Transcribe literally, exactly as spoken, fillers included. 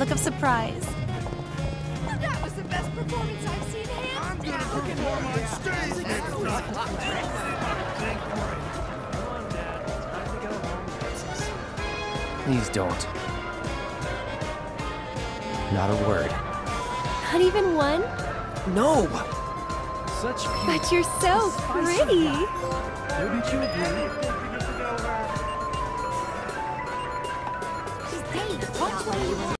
look of surprise. That was the best performance I've seen hands down. Please don't. Not a word. Not even one? No! Such cute. But you're so pretty. Wouldn't you agree? Hey, watch what you